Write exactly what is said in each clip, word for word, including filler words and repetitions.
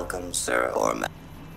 welcome, sir or ma'am.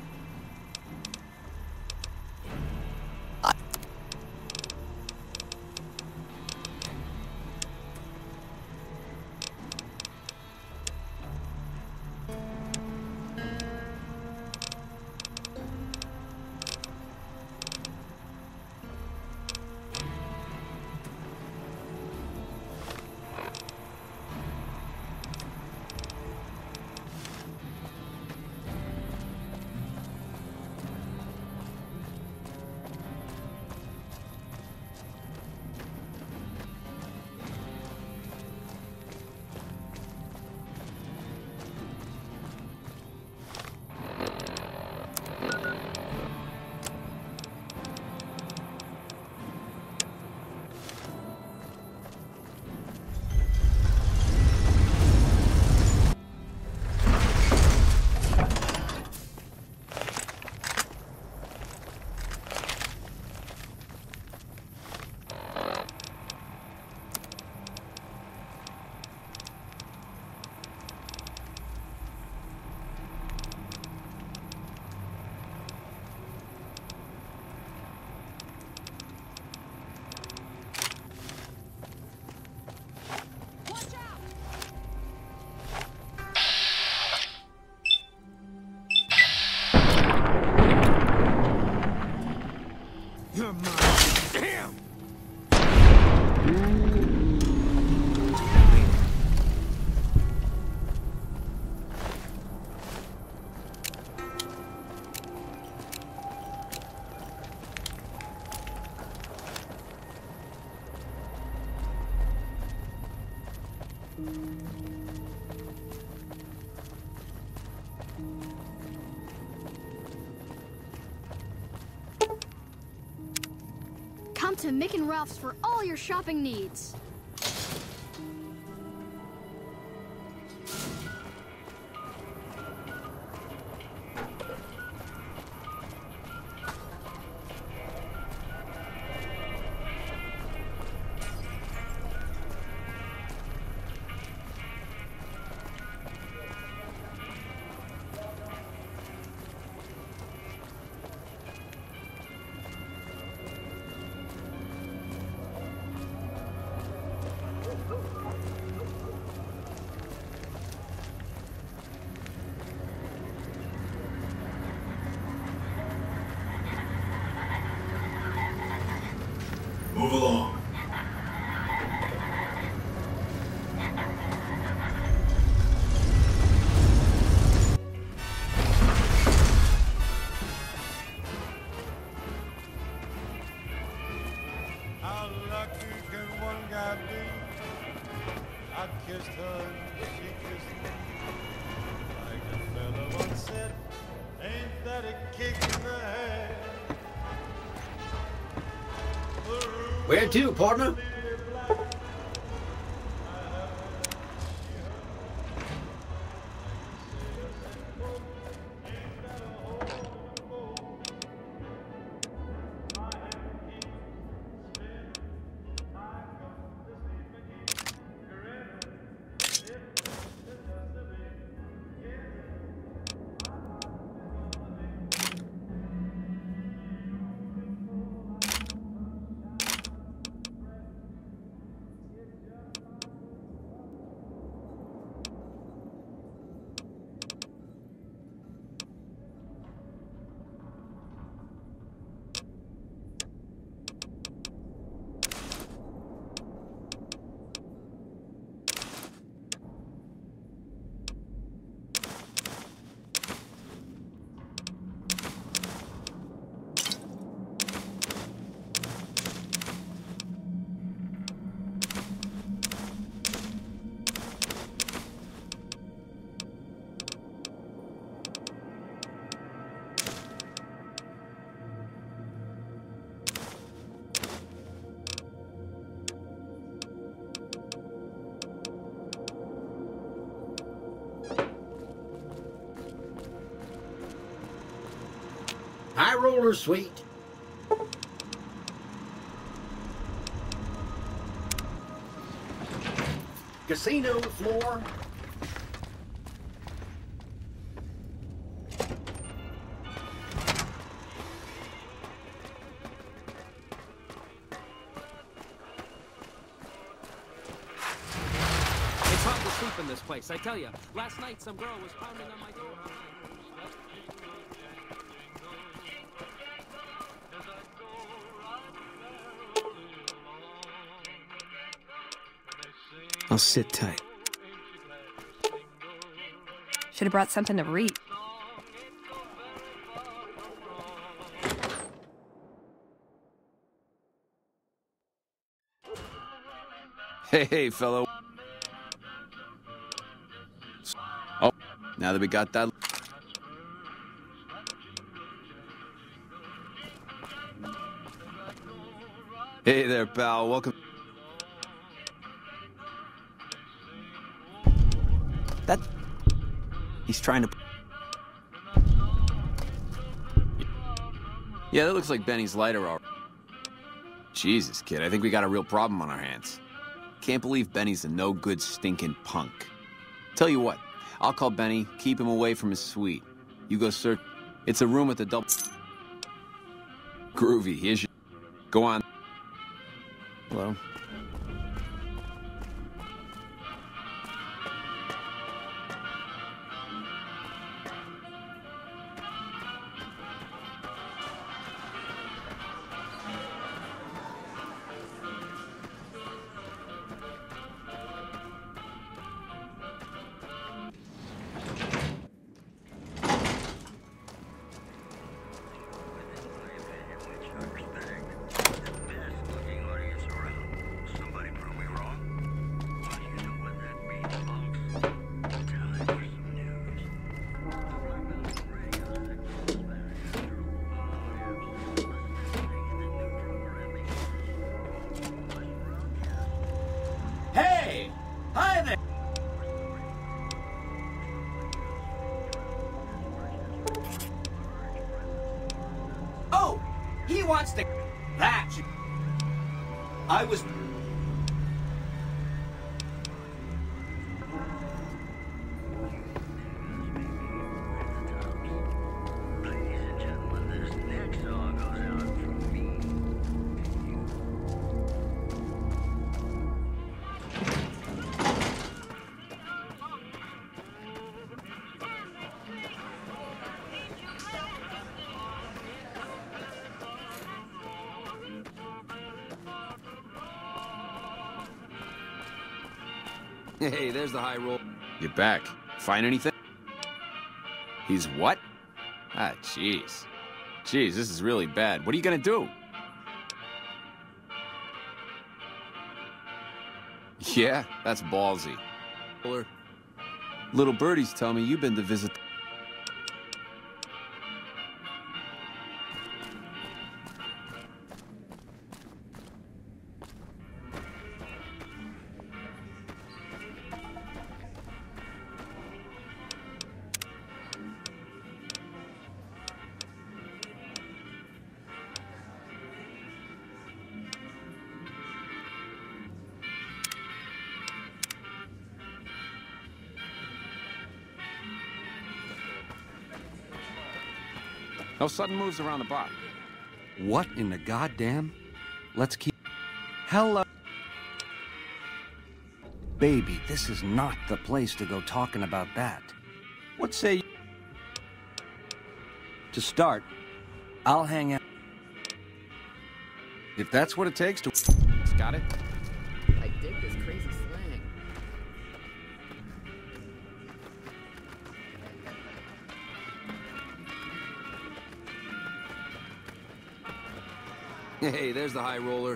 Come to Mick and Ralph's for all your shopping needs. Move along. How lucky can one guy be? I kissed her and she kissed me. Like the fella once said, ain't that a kick in the head? Where to, partner? High roller suite. Casino floor. deep in this place, I tell you. Last night, some girl was pounding on my door. I'll sit tight. Should have brought something to read. Hey, hey, fellow. Oh, now that we got that... Hey there, pal. Welcome. That... He's trying to... Yeah, that looks like Benny's lighter already. Jesus, kid, I think we got a real problem on our hands. Can't believe Benny's a no-good stinking punk. Tell you what, I'll call Benny, keep him away from his suite. You go search... It's a room with a double... Groovy, here's your... Go on. Hello? He wants to... That... I was... Hey, there's the high roll. You're back. Find anything? He's what? Ah, jeez. Jeez, this is really bad. What are you gonna do? Yeah, that's ballsy. Little birdies tell me you've been to visit... No sudden moves around the bar. What in the goddamn? Let's keep... Hello. Baby, this is not the place to go talking about that. What say you? To start, I'll hang out. If that's what it takes to... Got it? I dig this crazy slang. Hey, there's the high roller.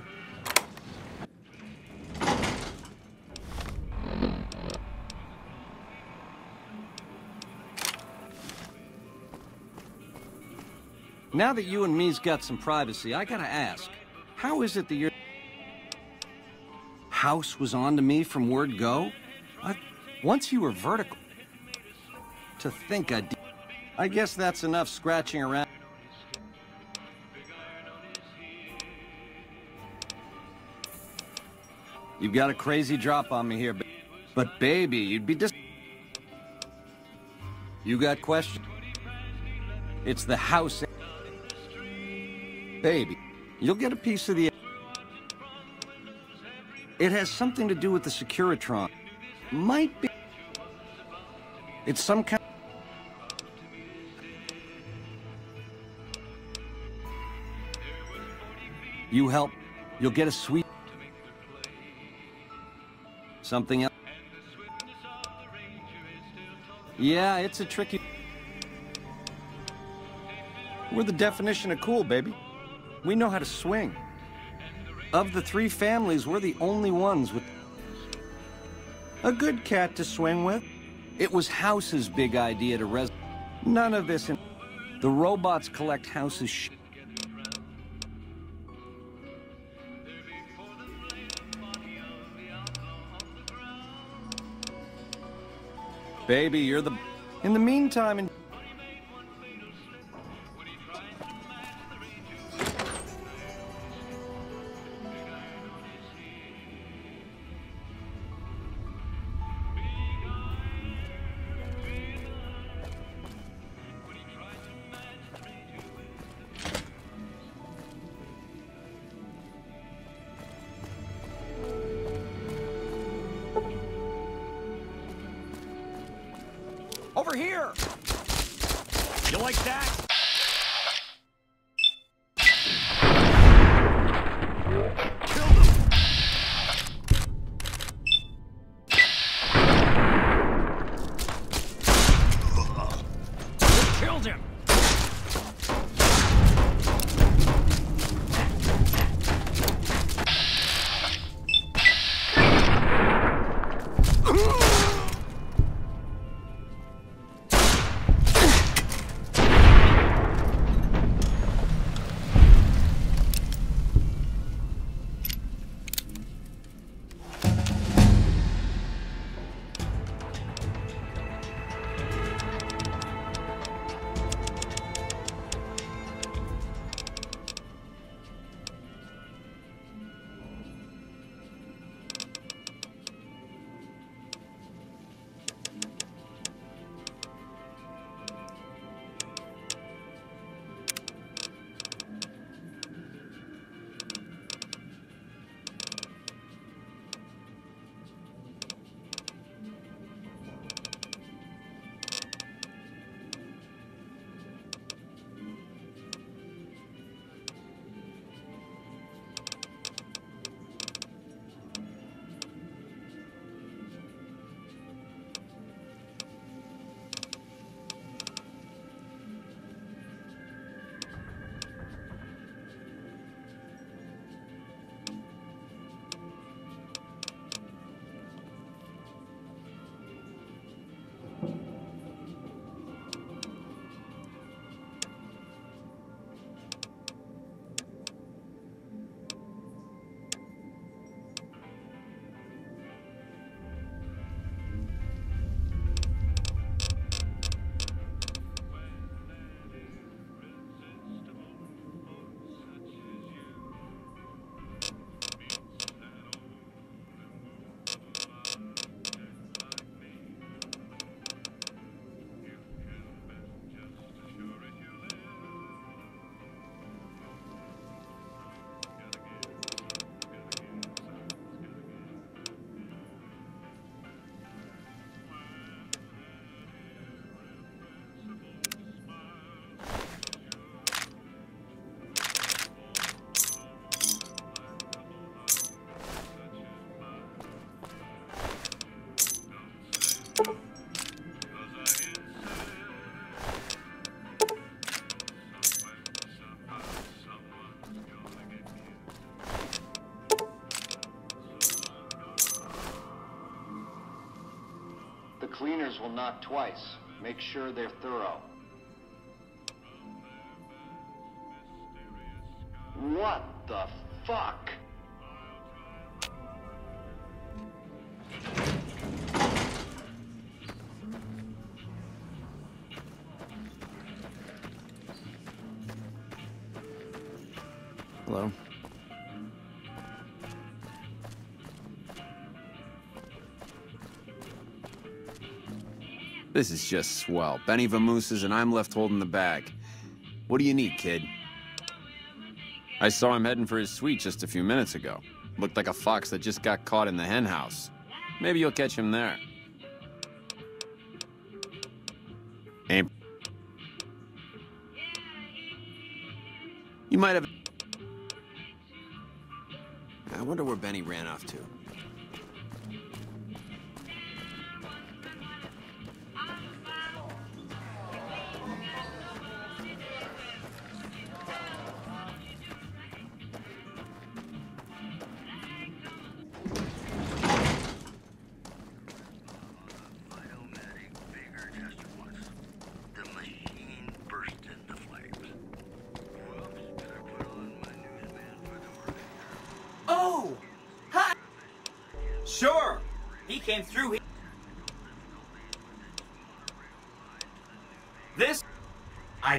Now that you and me's got some privacy, I gotta ask, how is it that your house was on to me from word go? I, once you were vertical. To think I'd... I guess that's enough scratching around. You've got a crazy drop on me here, but, but baby, you'd be dis... You got questions? It's the house... Baby, you'll get a piece of the... It has something to do with the Securitron. Might be... It's some kind... You help, you'll get a sweet... Something else? Yeah, it's a tricky... We're the definition of cool, baby. We know how to swing. Of the three families, we're the only ones with... a good cat to swing with. It was House's big idea to res... None of this in... The robots collect House's sh... Baby, you're the... In the meantime... In... Over here! You like that? Killed him! The cleaners will knock twice. Make sure they're thorough. What the fuck? Hello? This is just swell. Benny vamooses and I'm left holding the bag. What do you need, kid? I saw him heading for his suite just a few minutes ago. Looked like a fox that just got caught in the hen house. Maybe you'll catch him there. Ain't. You might have. I wonder where Benny ran off to. Oh! Hi! Sure! He came through here. This... I...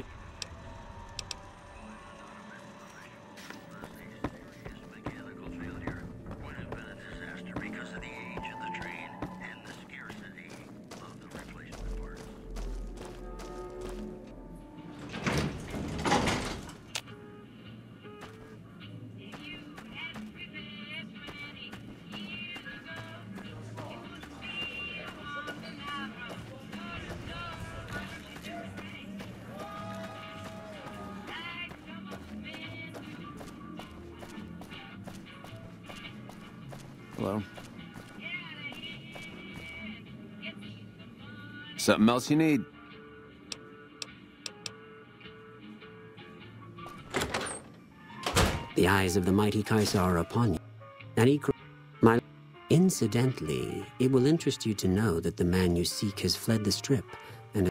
Hello? Something else you need? The eyes of the mighty Kaisar are upon you. And he... My... Incidentally, it will interest you to know that the man you seek has fled the Strip, and...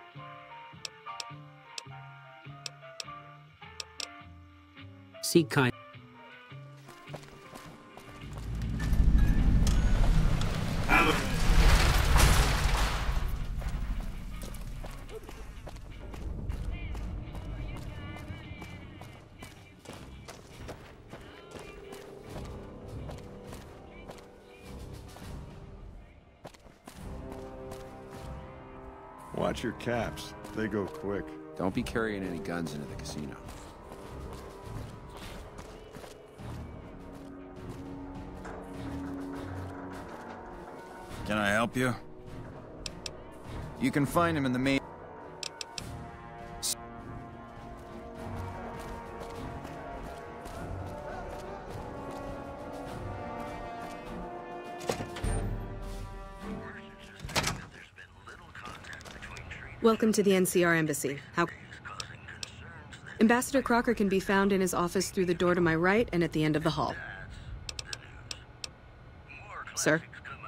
Seek Kai... Watch your caps. They go quick. Don't be carrying any guns into the casino. Can I help you? You can find him in the main... Welcome to the N C R Embassy. How... Ambassador Crocker can be found in his office through the door to my right and at the end of the hall. Sir?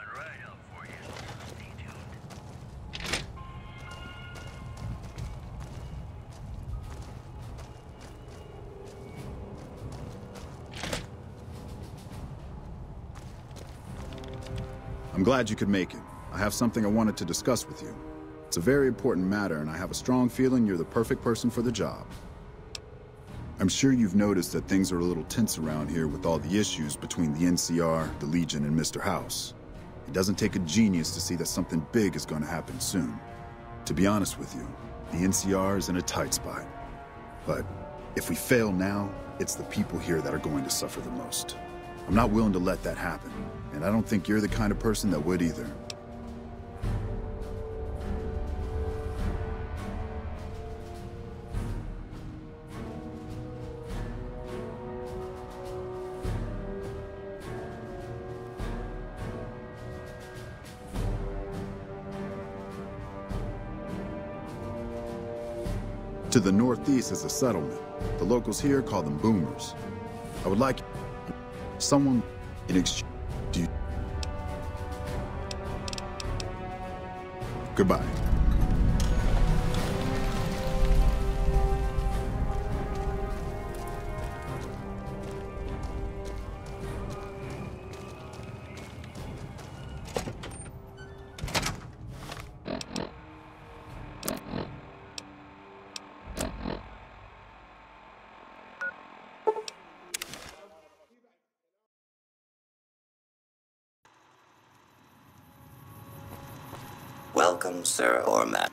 I'm glad you could make it. I have something I wanted to discuss with you. It's a very important matter, and I have a strong feeling you're the perfect person for the job. I'm sure you've noticed that things are a little tense around here with all the issues between the N C R, the Legion, and Mister House. It doesn't take a genius to see that something big is going to happen soon. To be honest with you, the N C R is in a tight spot. But if we fail now, it's the people here that are going to suffer the most. I'm not willing to let that happen, and I don't think you're the kind of person that would either. To the northeast is a settlement. The locals here call them boomers. I would like someone in exchange. Do you... Goodbye. Welcome, sir or madam.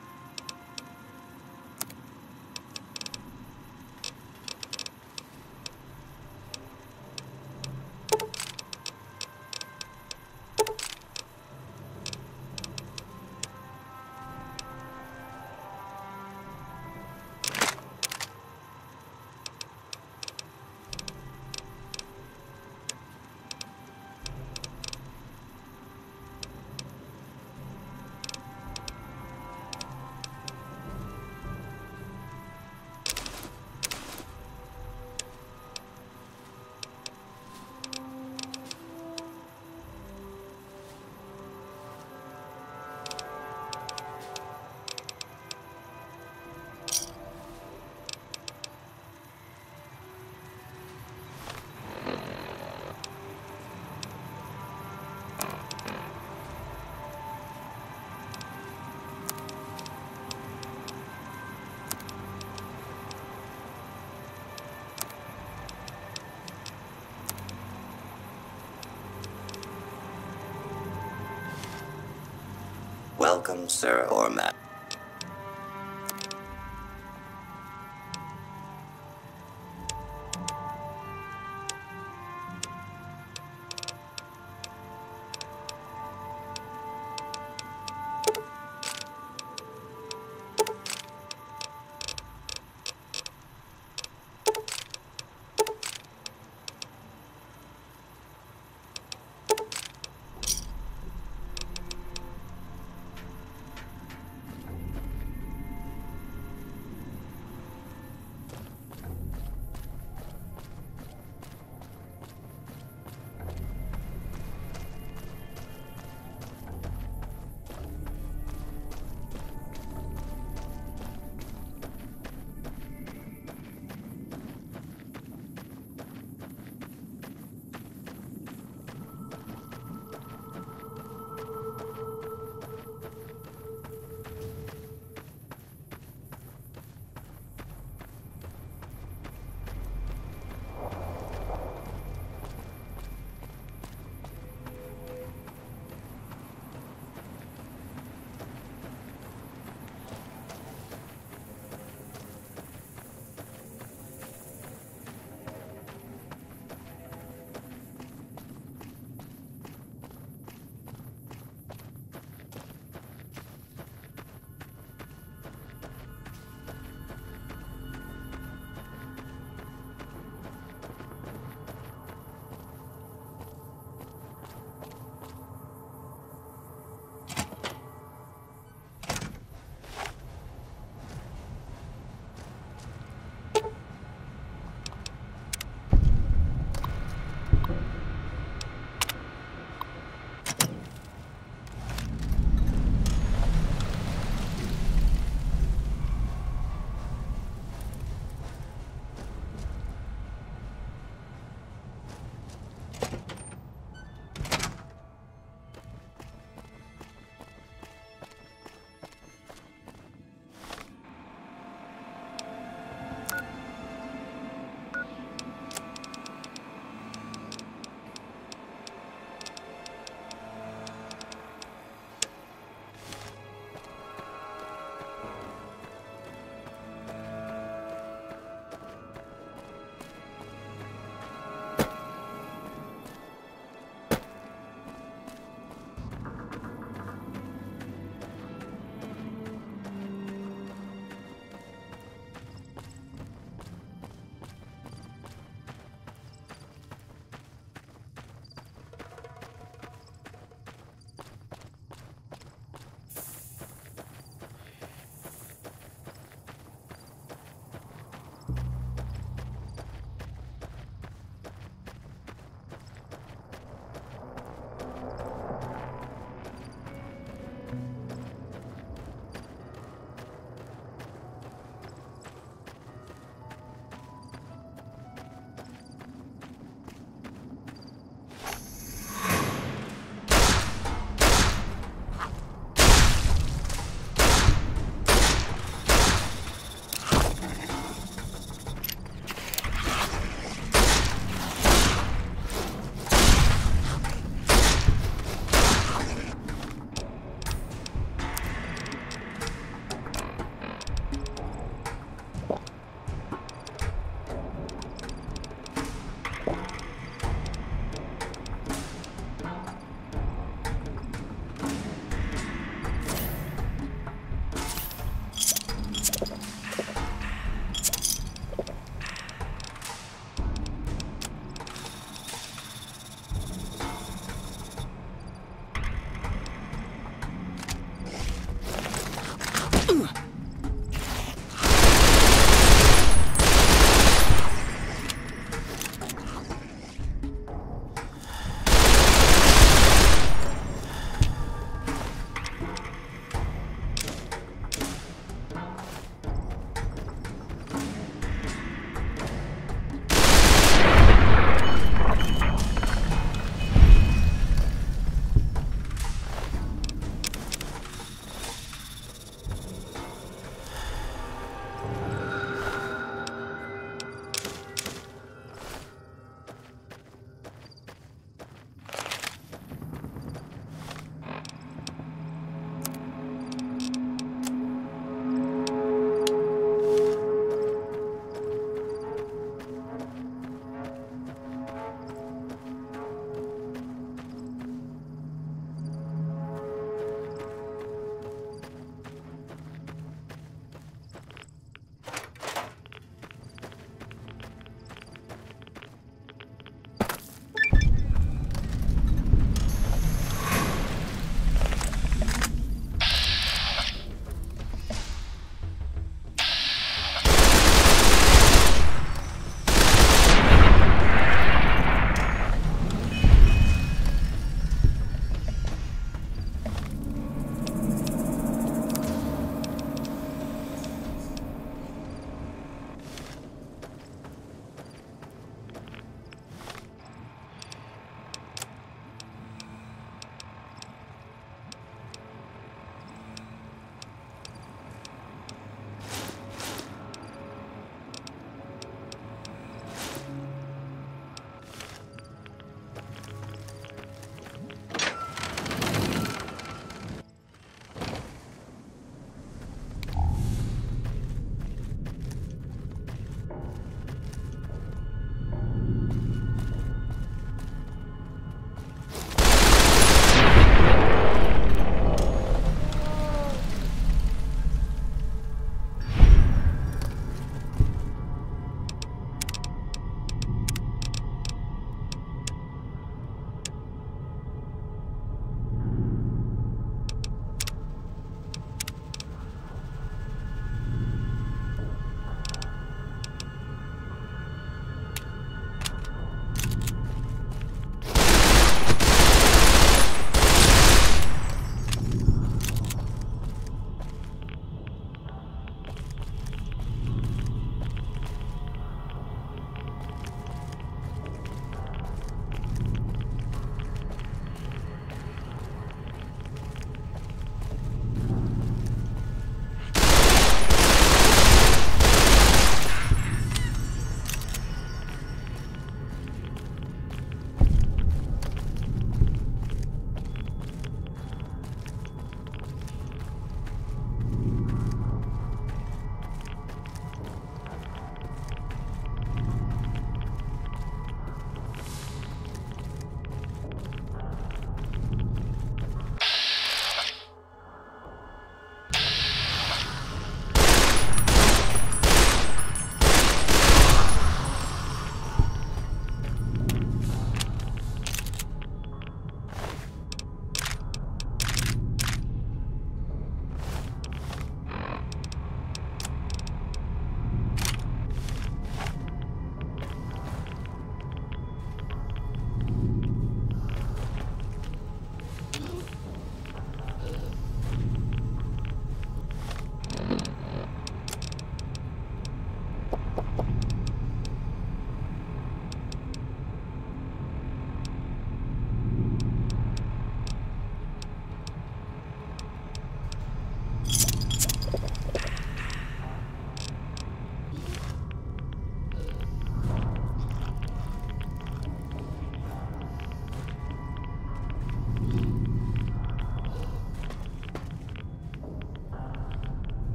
welcome, sir or ma'am.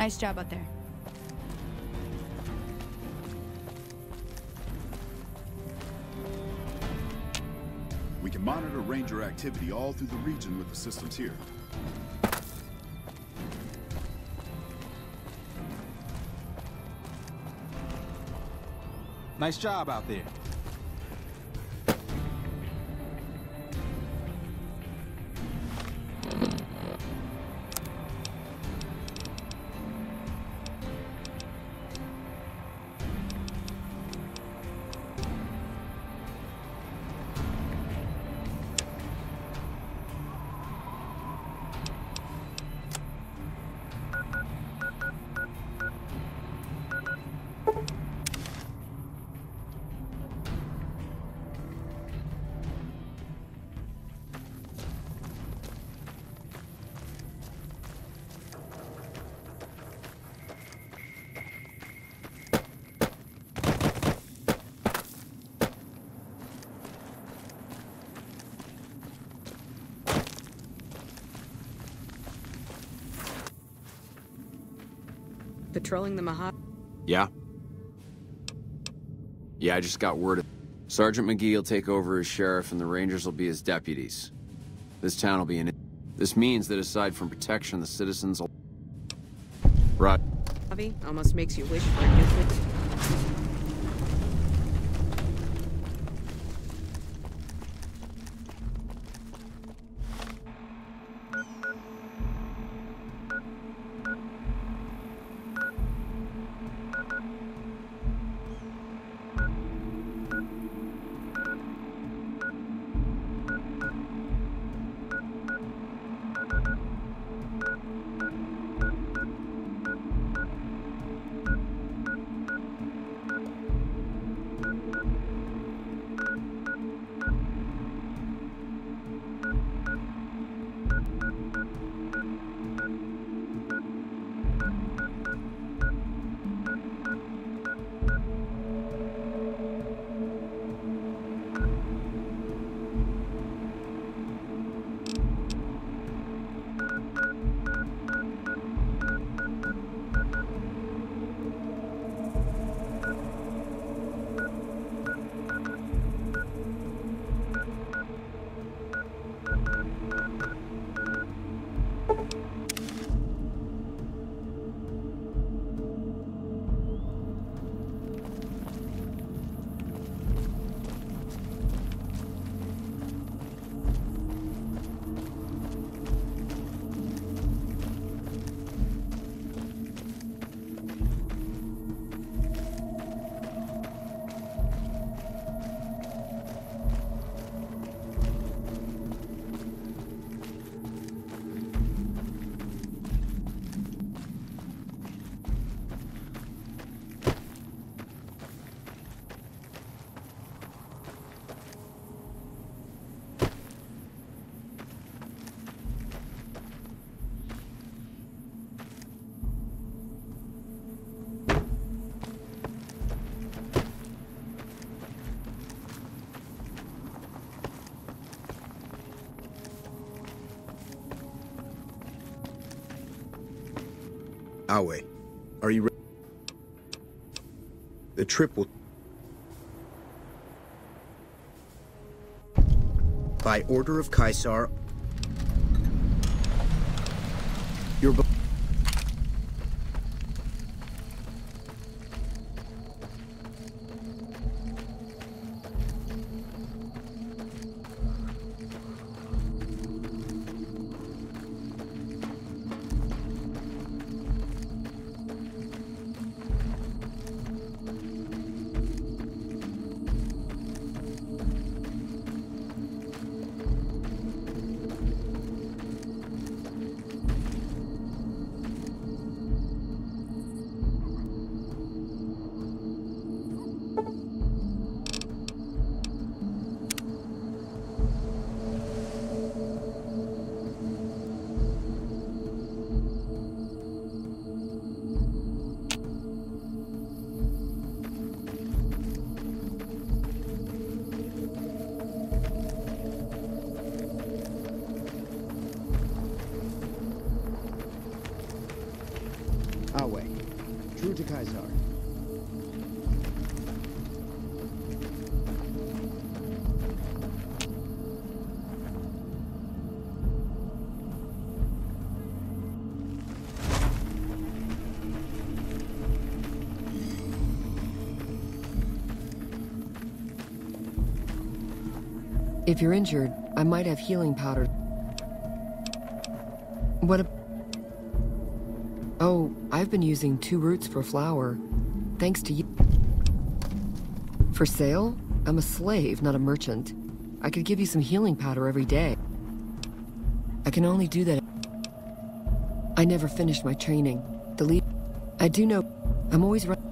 Nice job out there. We can monitor Ranger activity all through the region with the systems here. Nice job out there. Patrolling the Mojave? Yeah? Yeah, I just got word of... Sergeant McGee will take over as sheriff and the Rangers will be his deputies. This town will be in... This means that aside from protection, the citizens will... Right. Mojave almost makes you wish for a nuclear... Awe, are you ready? The trip will... By order of Caesar... Your... If you're injured, I might have healing powder. What a... Oh, I've been using two roots per flower. Thanks to you. For sale? I'm a slave, not a merchant. I could give you some healing powder every day. I can only do that. I never finished my training. The lead... I do know... I'm always right.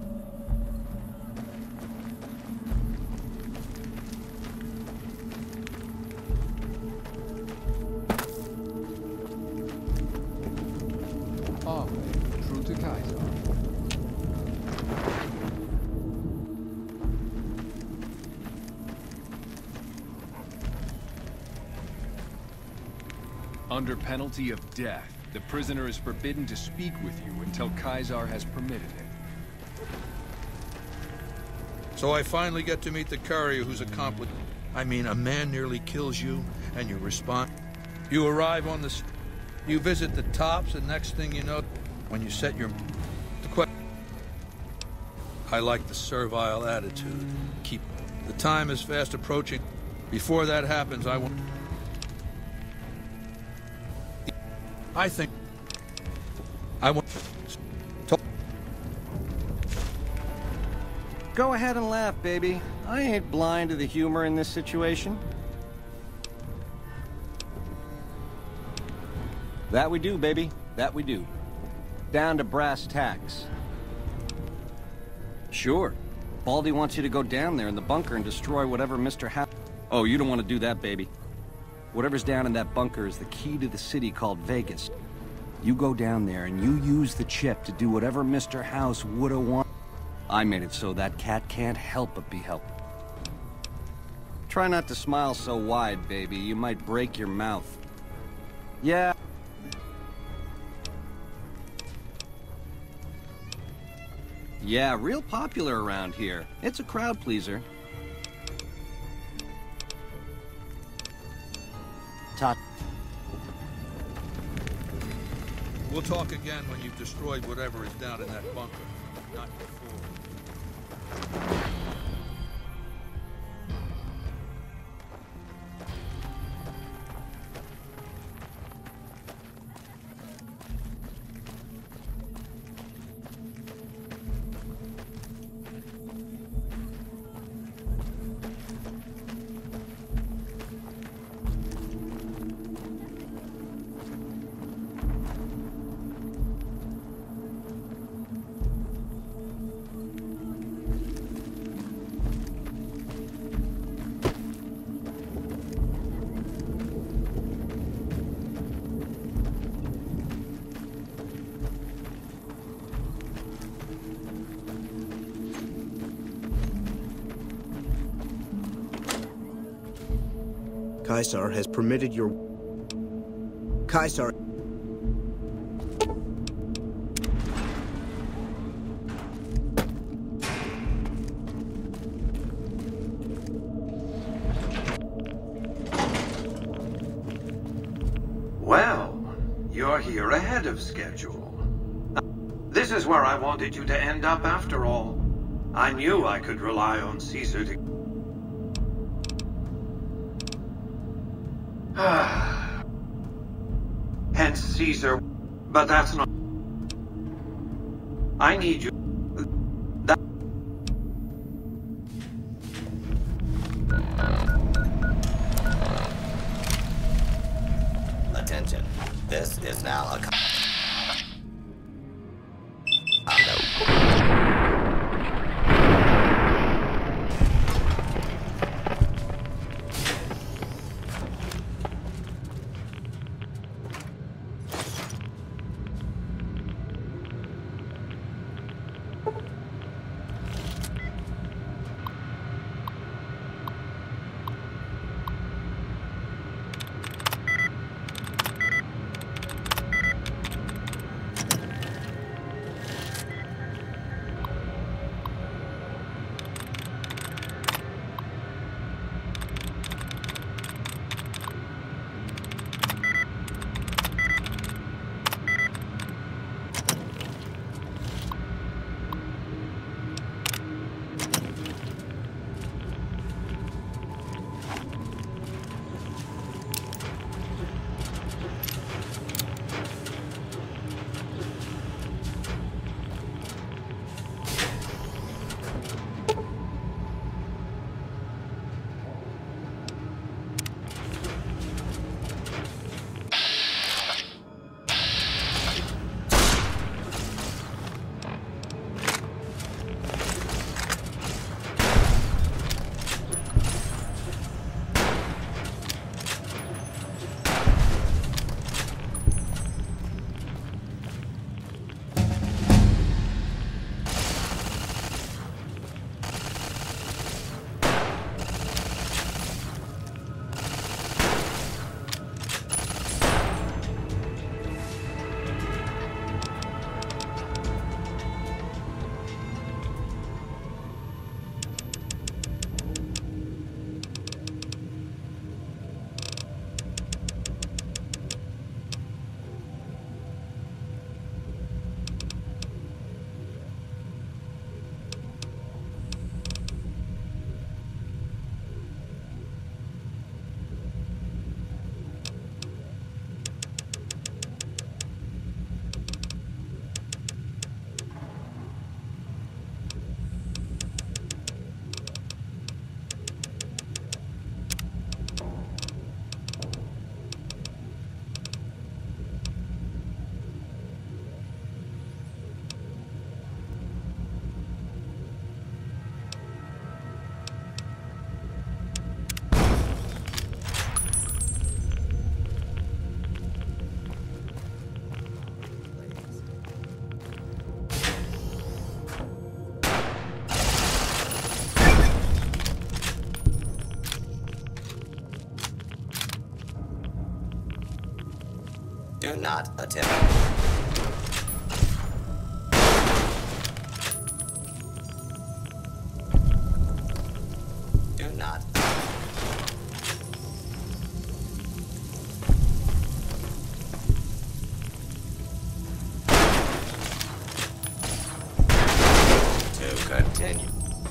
Always true to Kaiser. Under penalty of death, the prisoner is forbidden to speak with you until Kaiser has permitted it. So I finally get to meet the courier who's accomplished. I mean, a man nearly kills you, and you respond. You arrive on the... You visit the tops, and next thing you know, when you set your... The que I like the servile attitude. Keep... The time is fast approaching. Before that happens, I want... I think... I want... Go ahead and laugh, baby. I ain't blind to the humor in this situation. That we do, baby. That we do. Down to brass tacks. Sure. Baldy wants you to go down there in the bunker and destroy whatever Mister Ha- Oh, you don't want to do that, baby. Whatever's down in that bunker is the key to the city called Vegas. You go down there and you use the chip to do whatever Mister House woulda wanted. I made it so that cat can't help but be helped. Try not to smile so wide, baby. You might break your mouth. Yeah. Yeah, real popular around here. It's a crowd pleaser. Tot. We'll talk again when you've destroyed whatever is down in that bunker. Not before. Kaiser has permitted your... Kaiser... Well, you're here ahead of schedule. This is where I wanted you to end up after all. I knew I could rely on Caesar to... Hence Caesar, but that's not... I need you... That... Attention, this is now a... Do not attempt. Do not. To continue.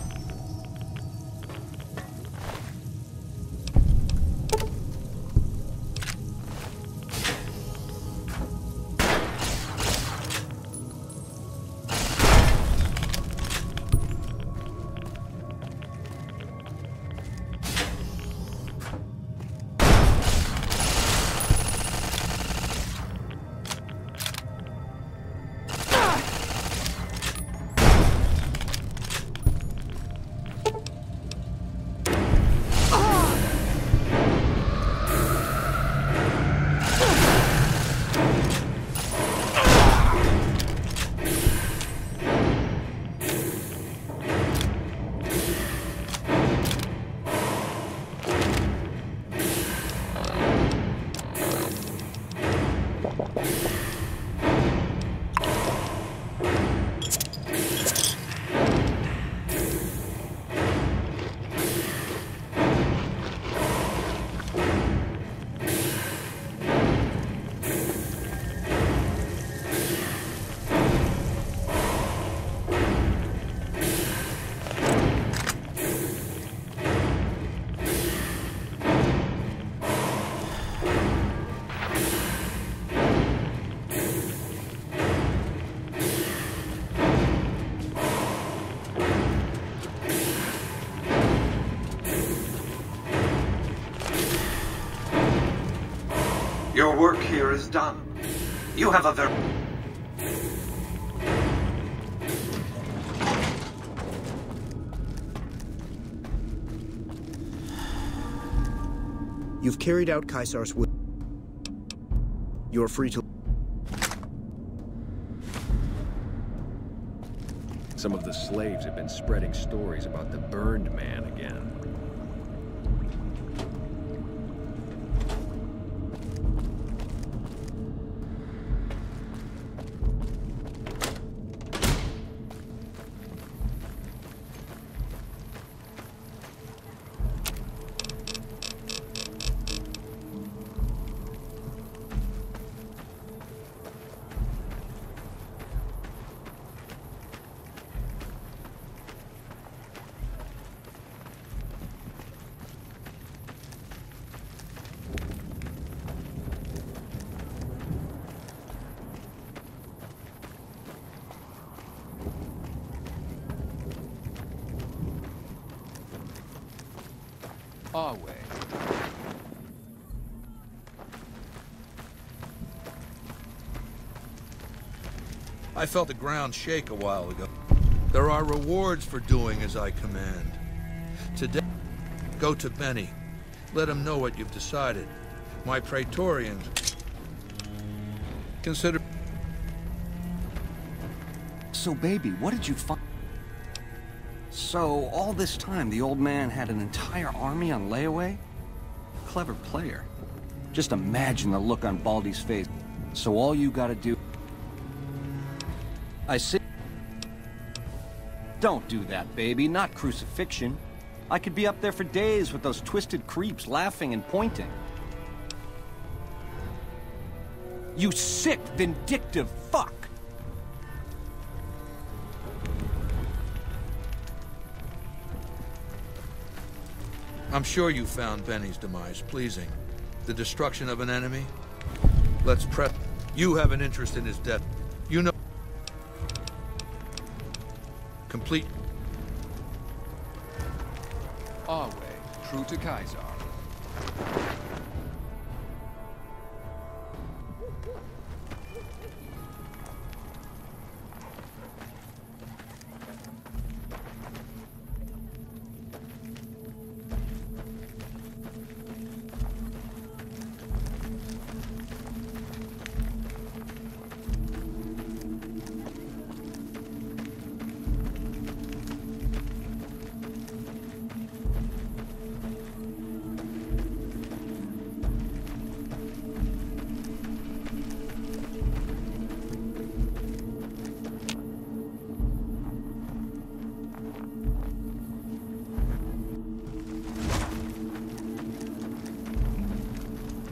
Your work here is done. You have a very... You've carried out Caesar's will. You're free to... Some of the slaves have been spreading stories about the burned man again. Our way. I felt the ground shake a while ago. There are rewards for doing as I command. Today, go to Benny. Let him know what you've decided. My Praetorians consider... So, baby, what did you find? So, all this time, the old man had an entire army on layaway? Clever player. Just imagine the look on Baldy's face. So all you gotta do... I see... Don't do that, baby. Not crucifixion. I could be up there for days with those twisted creeps laughing and pointing. You sick, vindictive fuck! I'm sure you found Benny's demise pleasing. The destruction of an enemy? Let's prep. You have an interest in his death. You know... Complete... Our way, true to Caesar.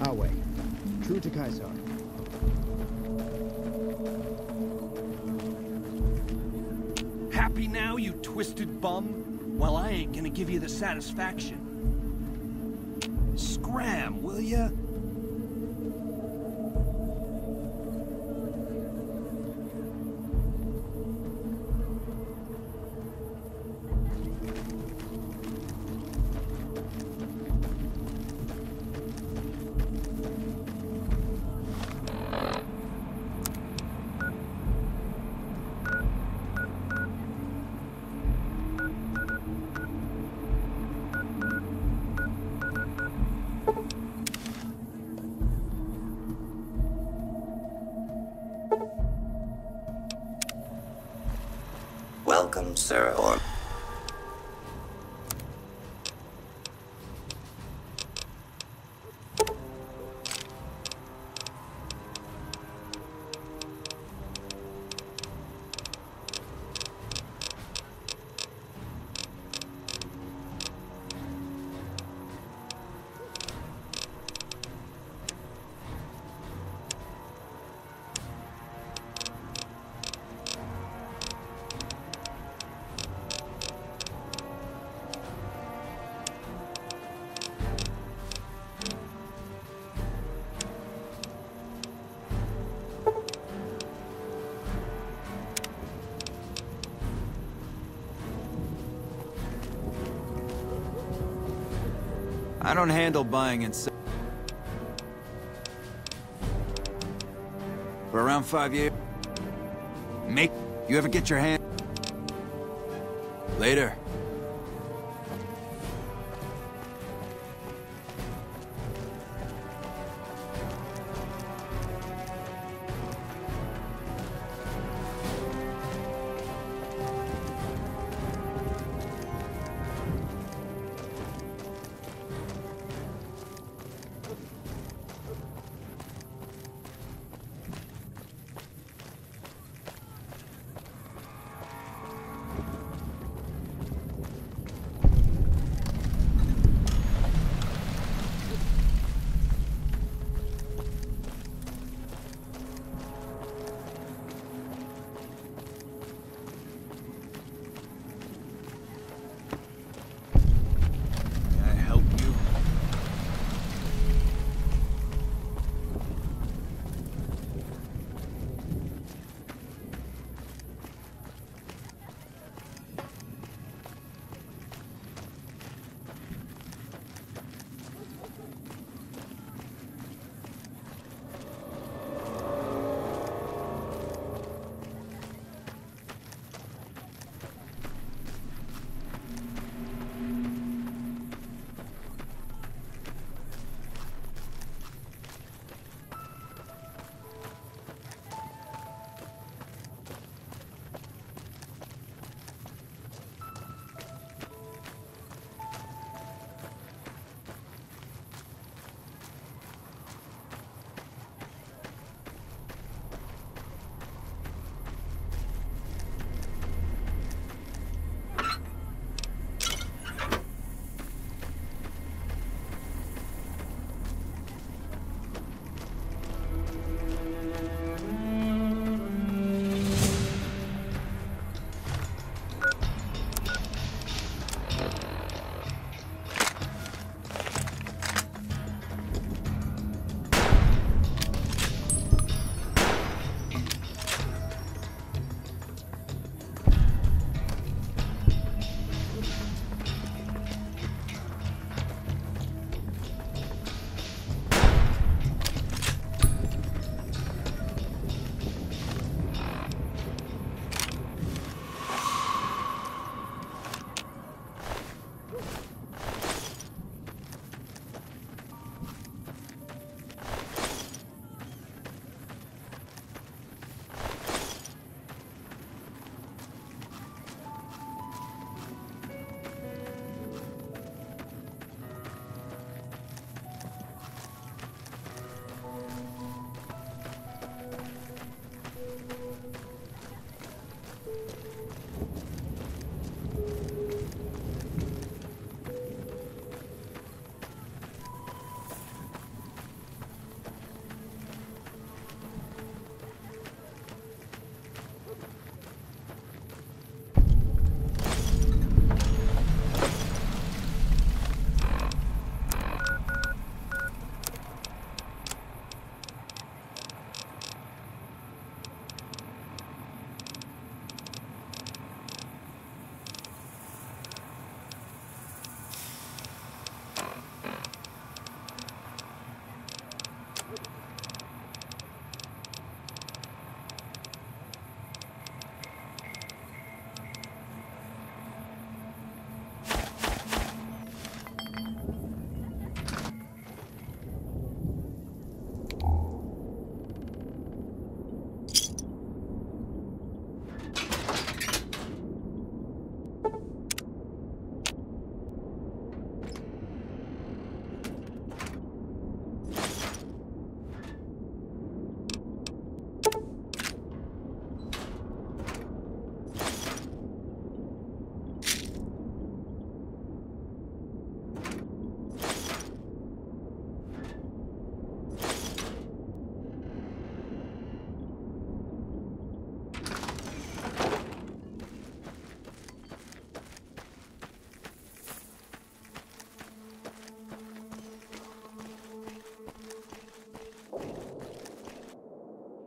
Our way. True to Kaiser. Happy now, you twisted bum? Well, I ain't gonna give you the satisfaction. Scram, will ya? Welcome, sir, or... I don't handle buying and selling. For around five years. Make you ever get your hand? Later.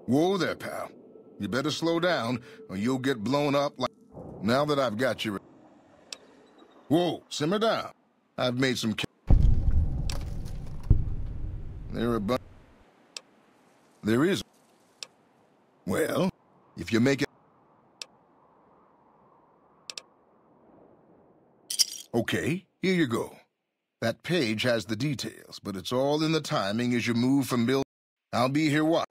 Whoa there, pal. You better slow down, or you'll get blown up like... Now that I've got you... Whoa, simmer down. I've made some... There are a bunch... There is... Well, if you make it... Okay, here you go. That page has the details, but it's all in the timing as you move from mill... I'll be here what?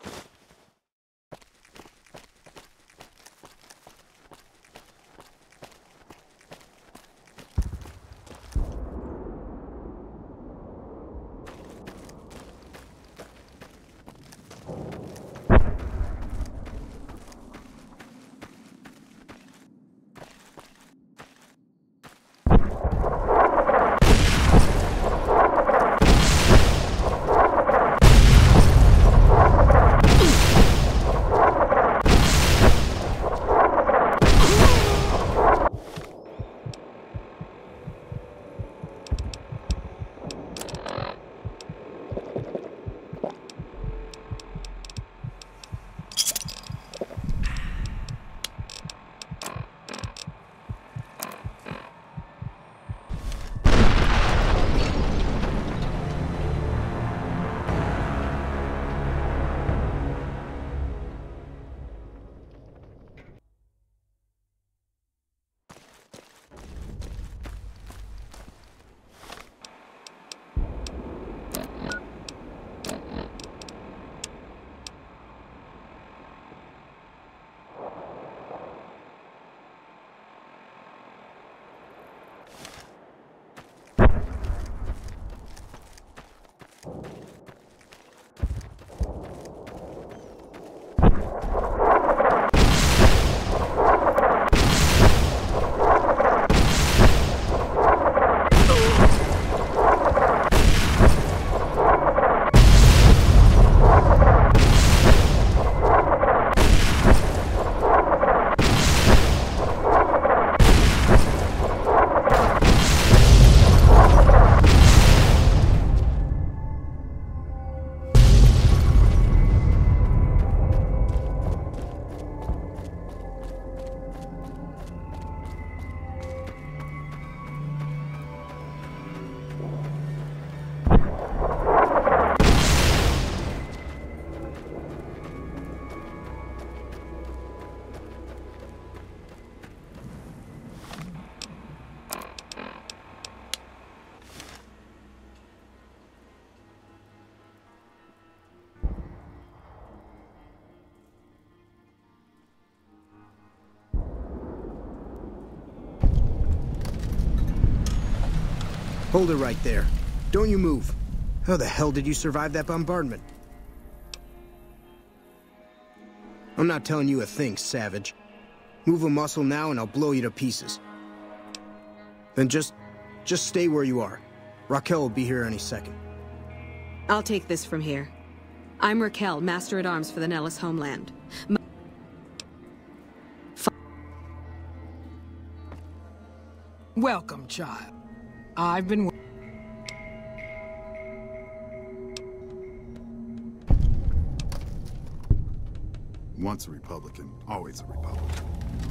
Hold it right there. Don't you move. How the hell did you survive that bombardment? I'm not telling you a thing, savage. Move a muscle now and I'll blow you to pieces. Then just... just stay where you are. Raquel will be here any second. I'll take this from here. I'm Raquel, Master-at-Arms for the Nellis homeland. My Welcome, child. I've been... Once a Republican, always a Republican.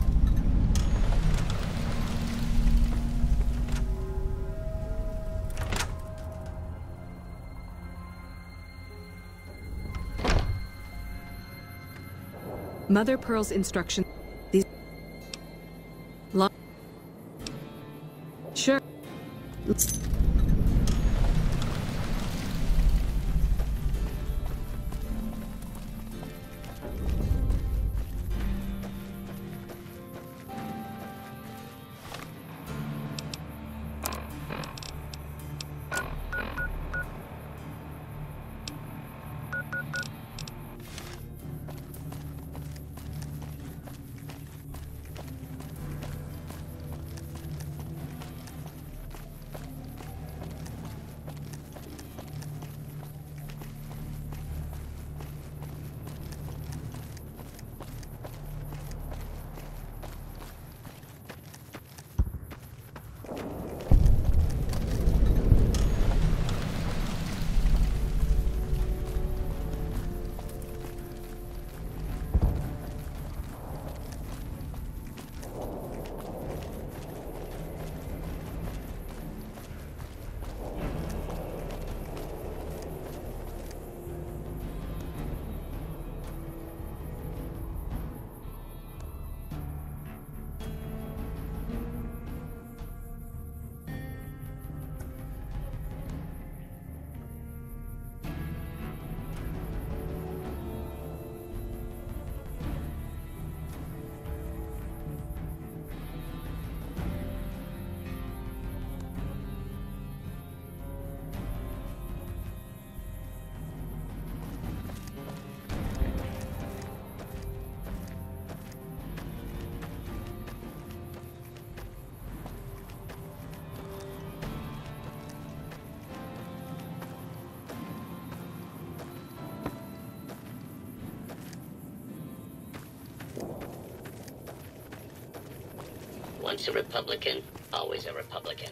Mother Pearl's instruction. These... Long... Sure. Once a Republican, always a Republican.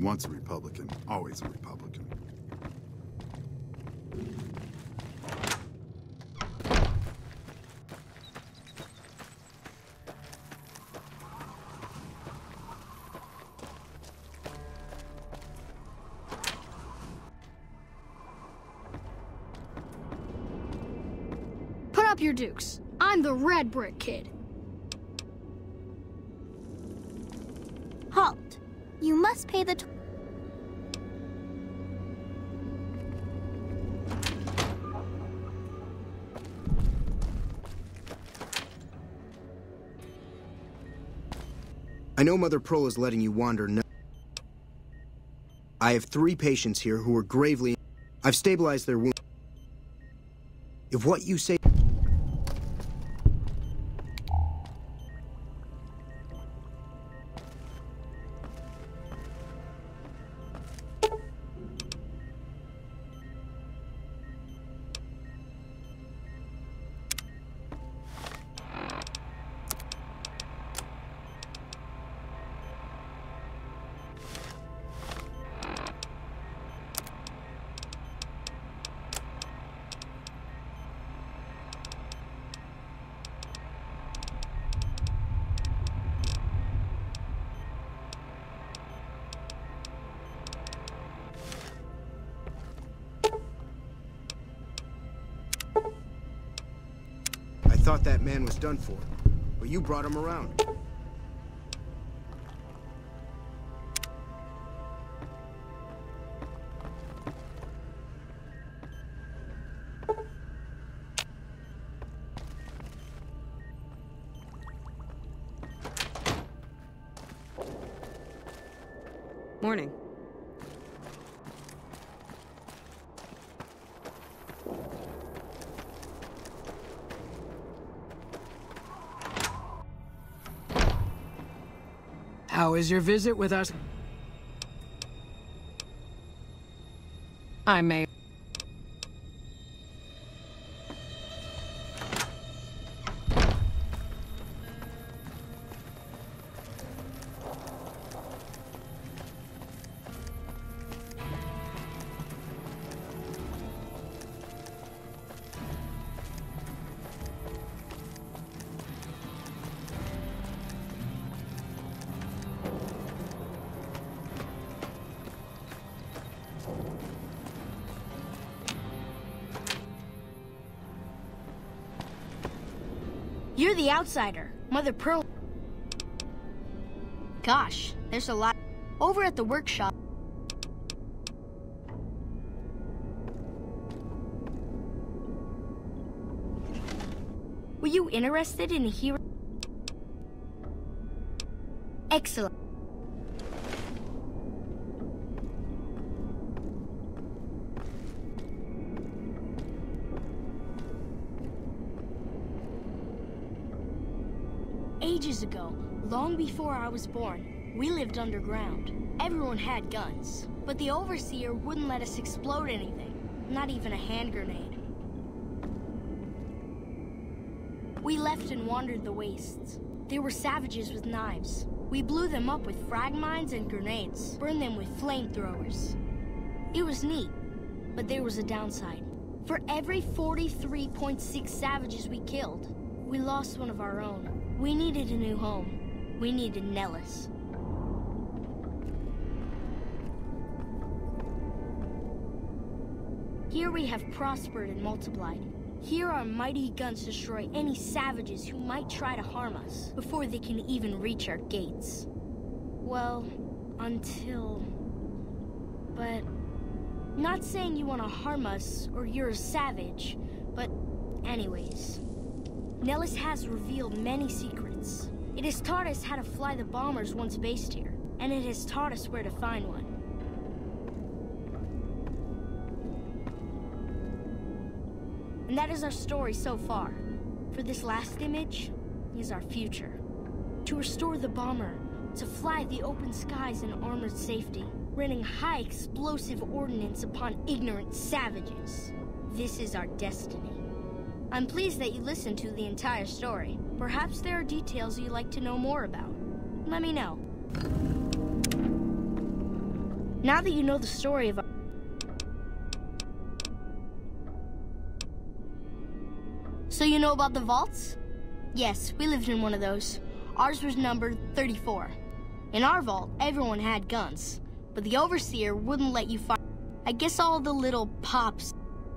Once a Republican, always a Republican. Put up your dukes. I'm the red brick kid. Halt. You must pay the... T I know Mother Pearl is letting you wander no- I have three patients here who are gravely... I've stabilized their wounds. If what you say... I thought that man was done for, but you brought him around. Morning. How is your visit with us? I may... You're the outsider, Mother Pearl. Gosh, there's a lot over at the workshop. Were you interested in a hero? Excellent. Ages ago, long before I was born, we lived underground. Everyone had guns, but the Overseer wouldn't let us explode anything, not even a hand grenade. We left and wandered the wastes. There were savages with knives. We blew them up with frag mines and grenades, burned them with flamethrowers. It was neat, but there was a downside. For every forty-three point six savages we killed, we lost one of our own. We needed a new home. We needed Nellis. Here we have prospered and multiplied. Here our mighty guns destroy any savages who might try to harm us before they can even reach our gates. Well, until... But... Not saying you want to harm us or you're a savage, but anyways... Nellis has revealed many secrets. It has taught us how to fly the bombers once based here, and it has taught us where to find one. And that is our story so far. For this last image is our future. To restore the bomber, to fly the open skies in armored safety, raining high explosive ordnance upon ignorant savages. This is our destiny. I'm pleased that you listened to the entire story. Perhaps there are details you'd like to know more about. Let me know. Now that you know the story of our... So you know about the vaults? Yes, we lived in one of those. Ours was numbered thirty-four. In our vault, everyone had guns, but the overseer wouldn't let you fire. I guess all the little pops.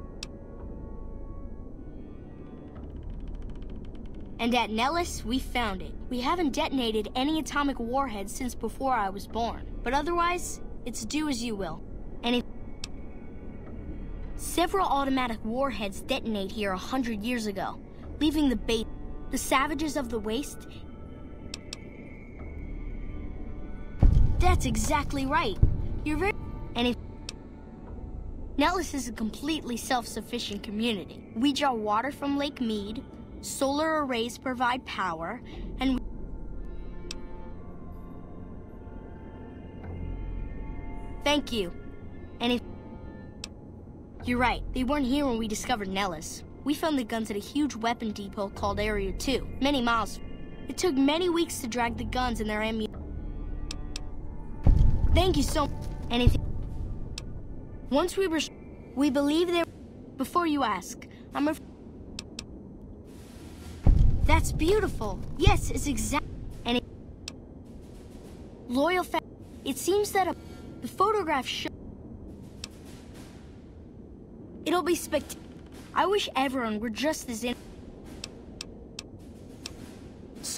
And at Nellis, we found it. We haven't detonated any atomic warheads since before I was born, but otherwise, it's do as you will. And if several automatic warheads detonate here a hundred years ago, leaving the base. The savages of the waste. That's exactly right. You're very. And if Nellis is a completely self-sufficient community. We draw water from Lake Mead. Solar arrays provide power, and. Thank you. And if... You're right, they weren't here when we discovered Nellis. We found the guns at a huge weapon depot called Area two, many miles. It took many weeks to drag the guns and their ammunition. Thank you so much. Anything? Once we were... We believe there... Before you ask, I'm a... That's beautiful. Yes, it's exact... And it... Loyal fa... It seems that a... The photograph show... It'll be spectacular. I wish everyone were just as in... So...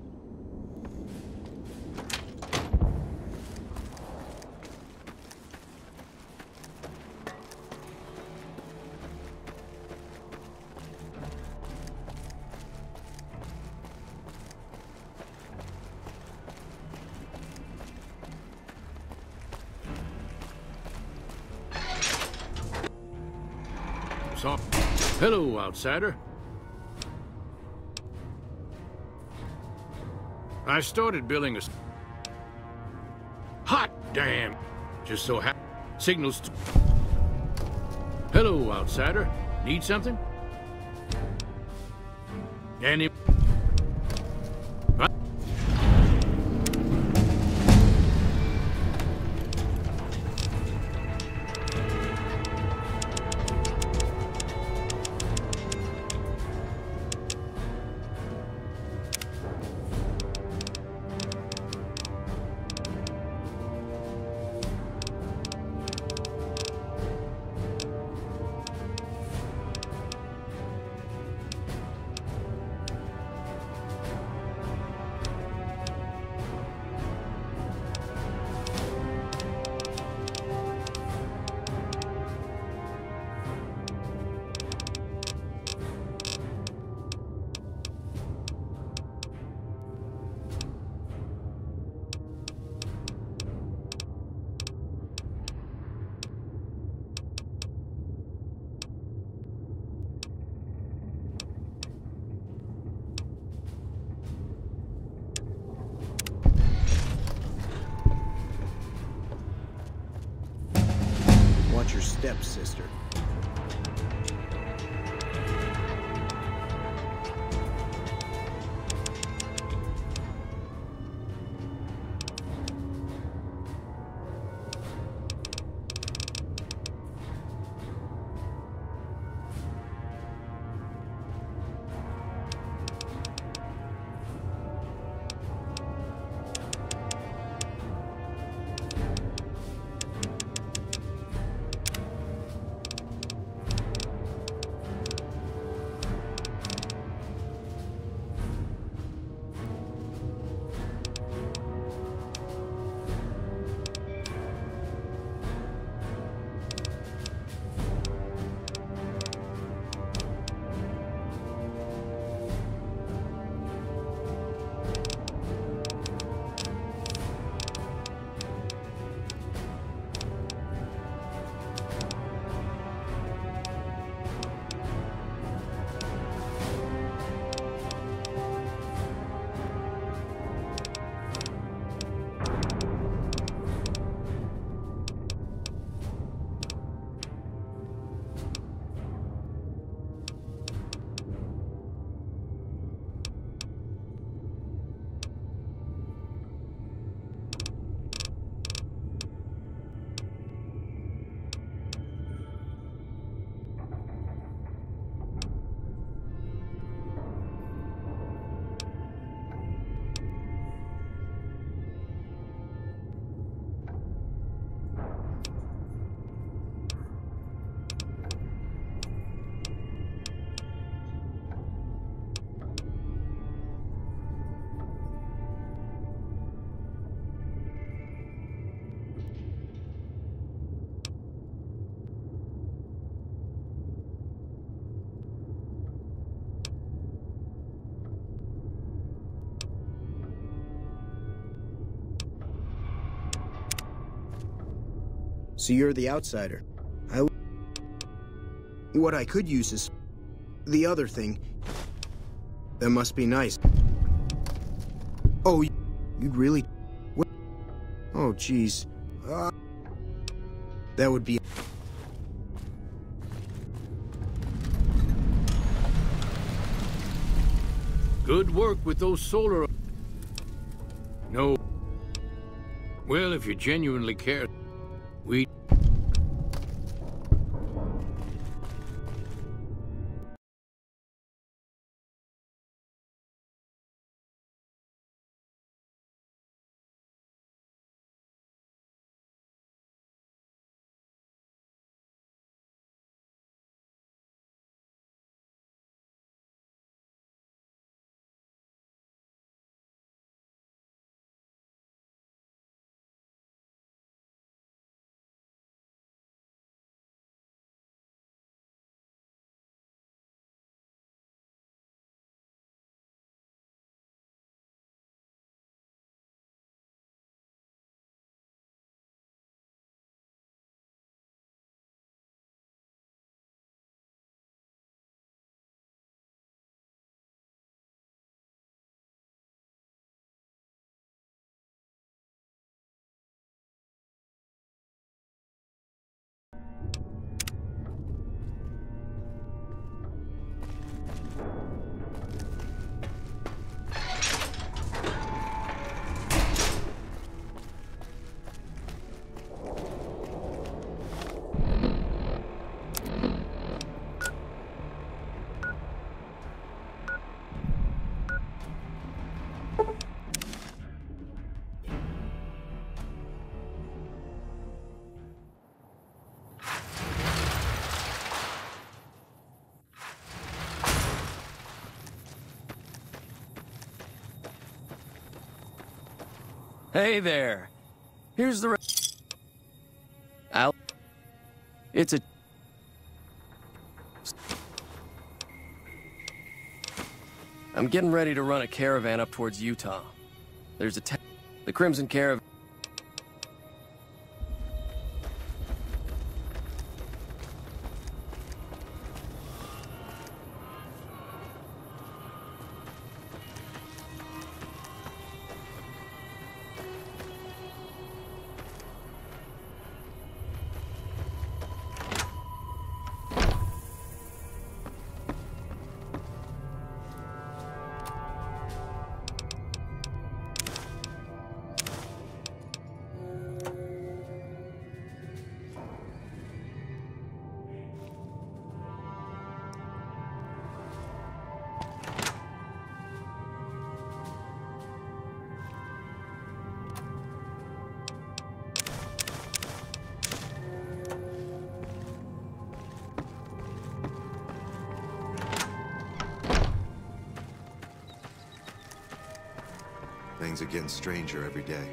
So, hello, outsider. I started building a... Hot damn! Just so happy. Signals to... Hello, outsider. Need something? Any... What? Watch your steps, sister. So you're the outsider. I... What I could use is... the other thing. That must be nice. Oh, you'd really... What? Oh, jeez. Uh, that would be... Good work with those solar... No. Well, if you genuinely care, we... Hey there. Here's the... Al... It's a... I'm getting ready to run a caravan up towards Utah. There's a... The Crimson Caravan... Things are getting stranger every day.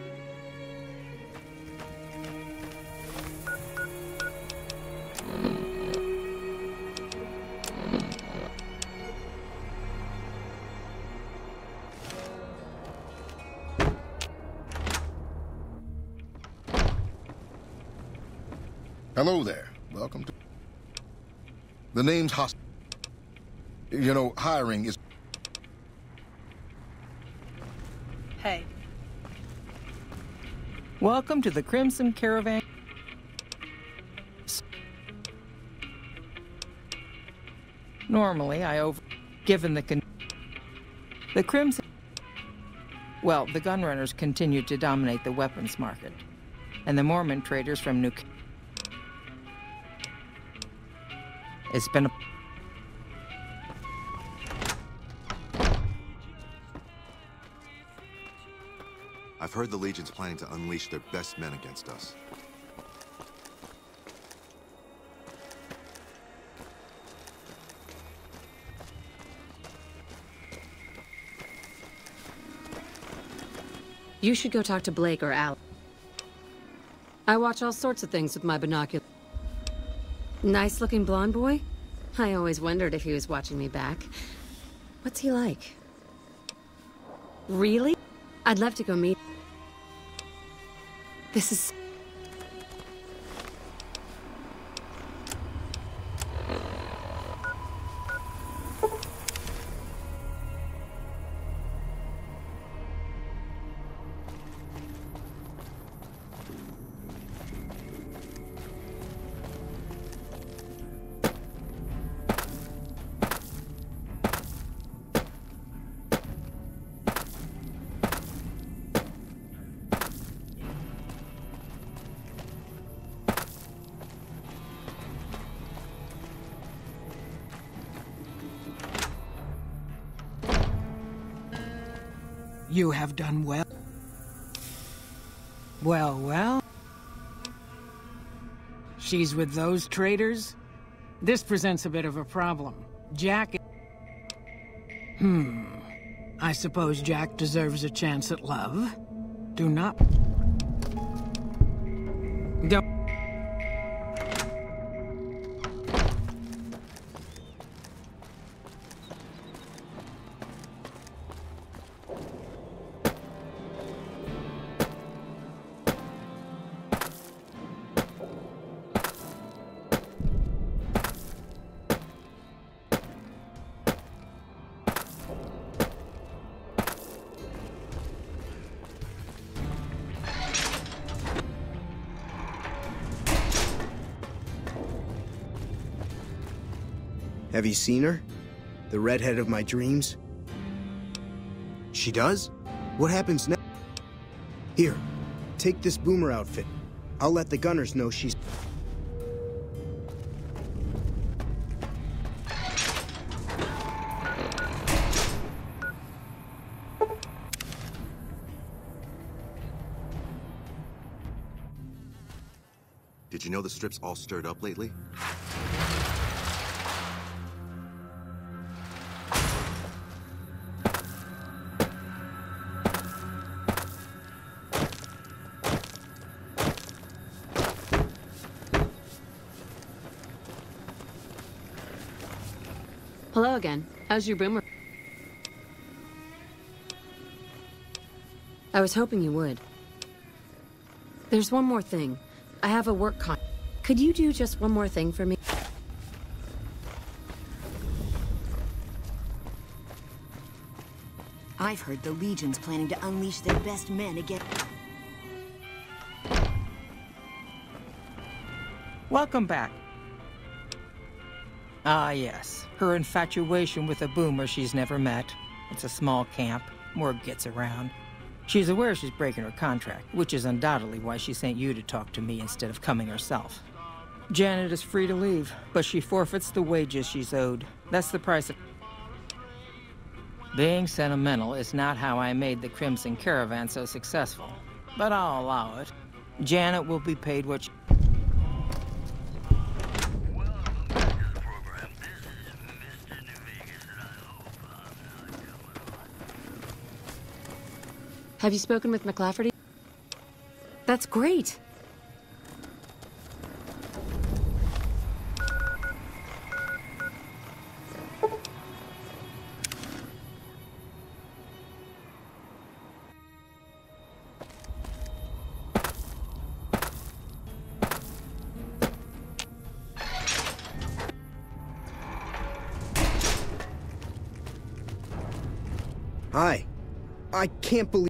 Hello there. Welcome to... The name's Hos... You know, hiring is... Hey. Welcome to the Crimson Caravan. Normally, I over... Given the con... The Crimson... Well, the gunrunners continue to dominate the weapons market. And the Mormon traders from New... It's been a... I've heard the Legion's planning to unleash their best men against us. You should go talk to Blake or Al. I watch all sorts of things with my binoculars. Nice-looking blonde boy? I always wondered if he was watching me back. What's he like? Really? I'd love to go meet... This is... You have done well. Well, well. She's with those traitors? This presents a bit of a problem. Jack... Hmm. I suppose Jack deserves a chance at love. Do not... Don't... Have you seen her? The redhead of my dreams? She does? What happens next? Here, take this boomer outfit. I'll let the gunners know she's... Did you know the strip's all stirred up lately? Hello again. How's your boomer? I was hoping you would. There's one more thing. I have a work con- Could you do just one more thing for me? I've heard the Legion's planning to unleash their best men again. Welcome back. Ah, yes. Her infatuation with a boomer she's never met. It's a small camp. Word gets around. She's aware she's breaking her contract, which is undoubtedly why she sent you to talk to me instead of coming herself. Janet is free to leave, but she forfeits the wages she's owed. That's the price of... Being sentimental is not how I made the Crimson Caravan so successful, but I'll allow it. Janet will be paid what she... Have you spoken with McLafferty? That's great. Hi. I can't believe...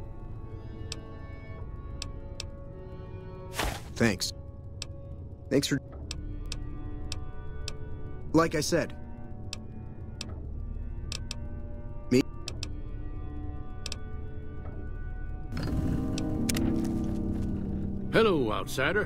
Thanks. Thanks for... Like I said. Me? Hello, outsider.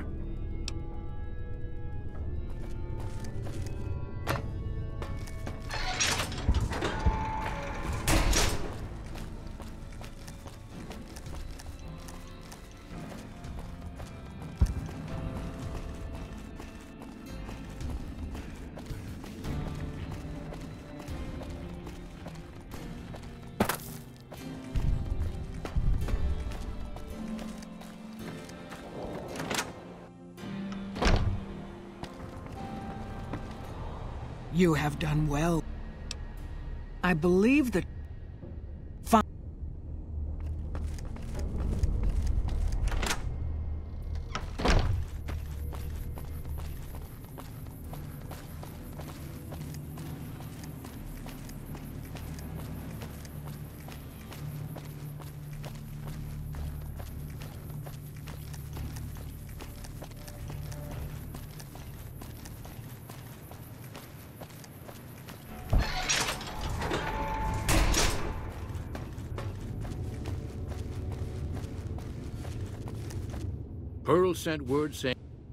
You have done well. I believe that... Fi- Pearl sent word saying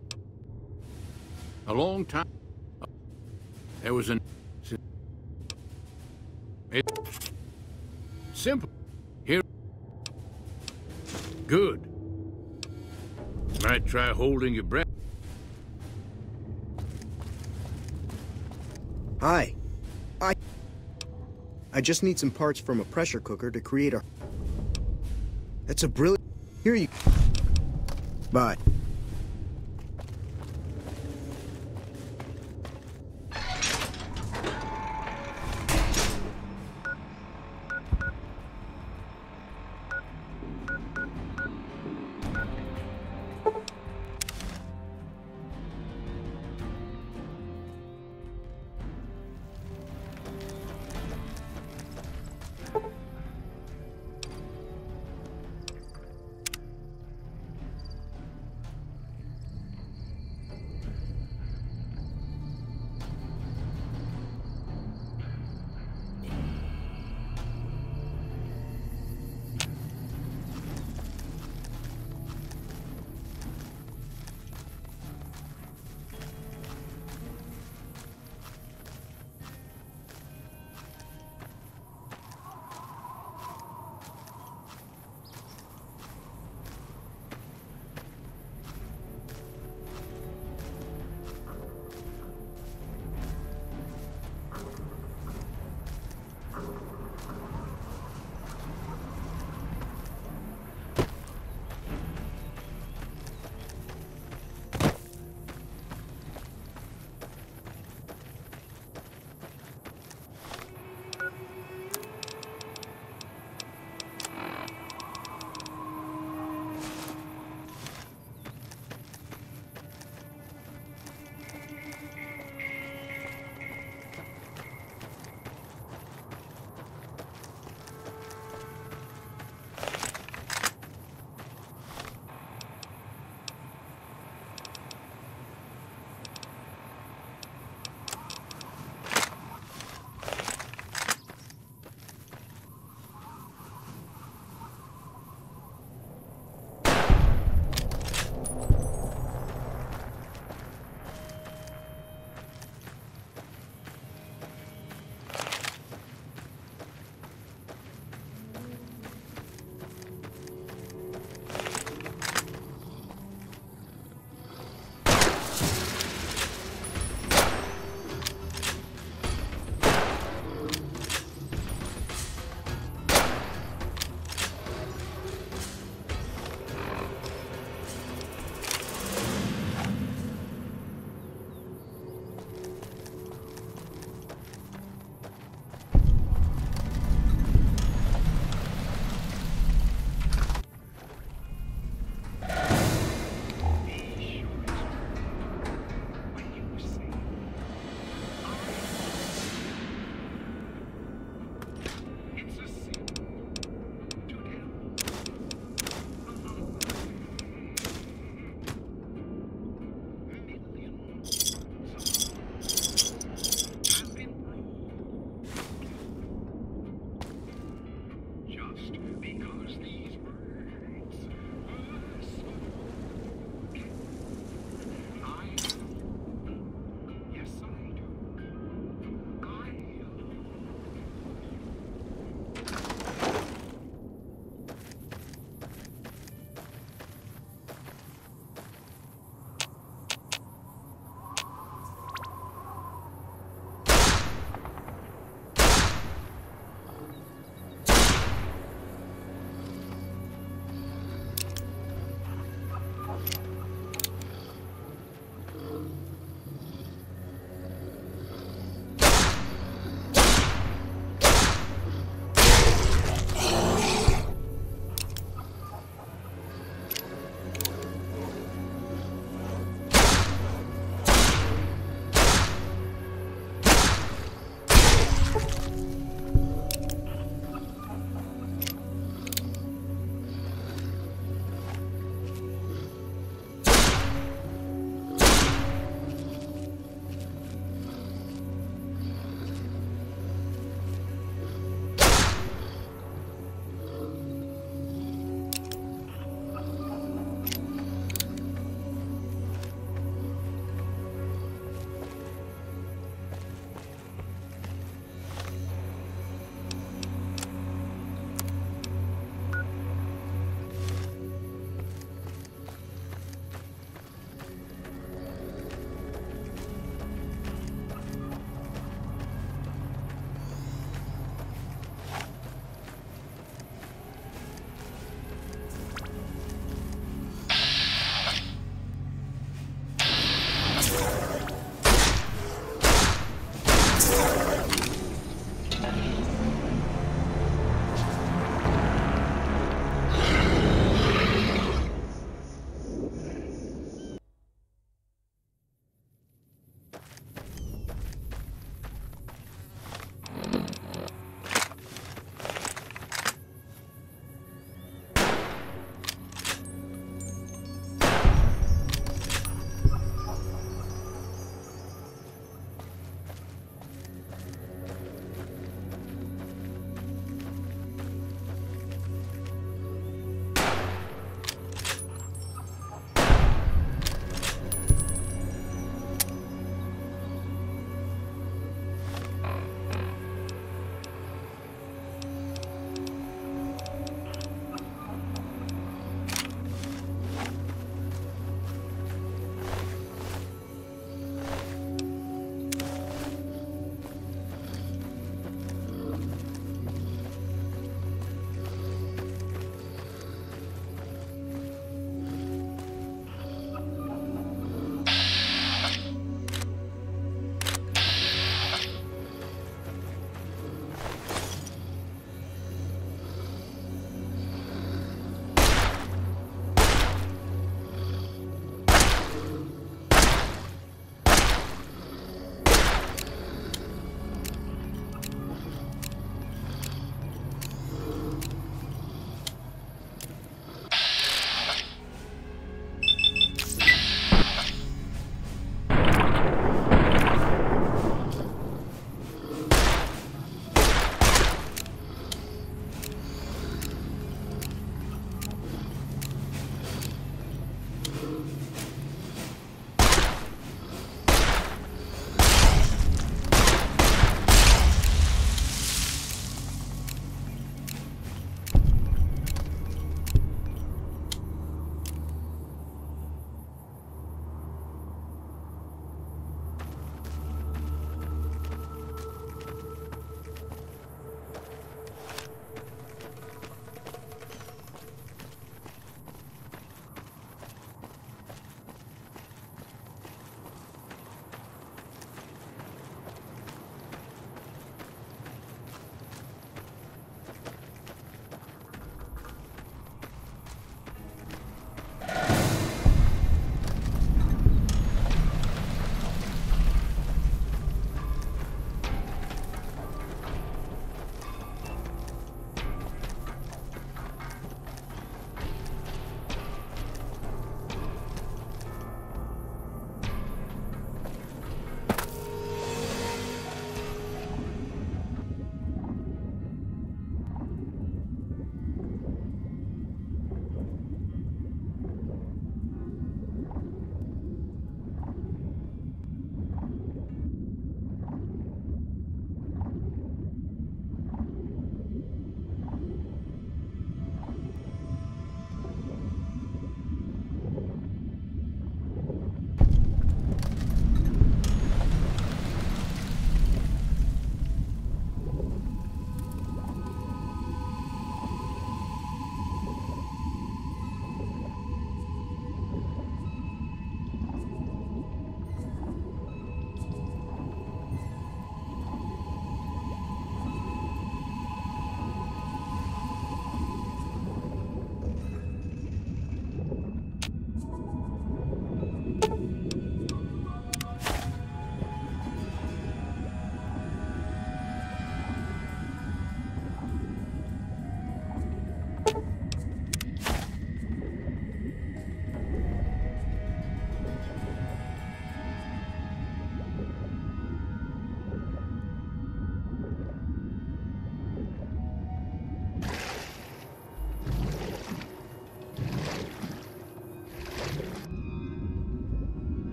a long time there was an it, simple here Good. Might try holding your breath. Hi. I... I just need some parts from a pressure cooker to create a... That's a brilliant... Here you... Bye.